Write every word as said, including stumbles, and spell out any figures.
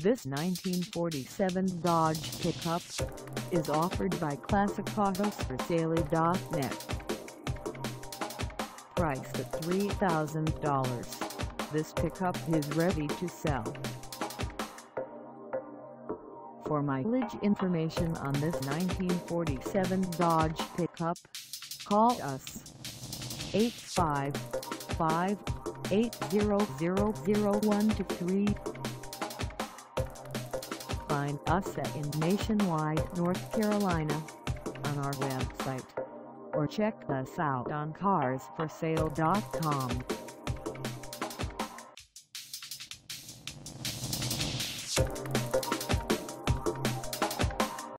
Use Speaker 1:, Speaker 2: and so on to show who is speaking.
Speaker 1: This nineteen forty-seven Dodge pickup is offered by Classic Autos For Sale dot net. Priced at three thousand dollars, this pickup is ready to sell. For mileage information on this nineteen forty-seven Dodge pickup, call us eight five five, eight zero zero, zero one two three. Find us at in Nationwide, North Carolina on our website, or check us out on Cars For Sale dot com.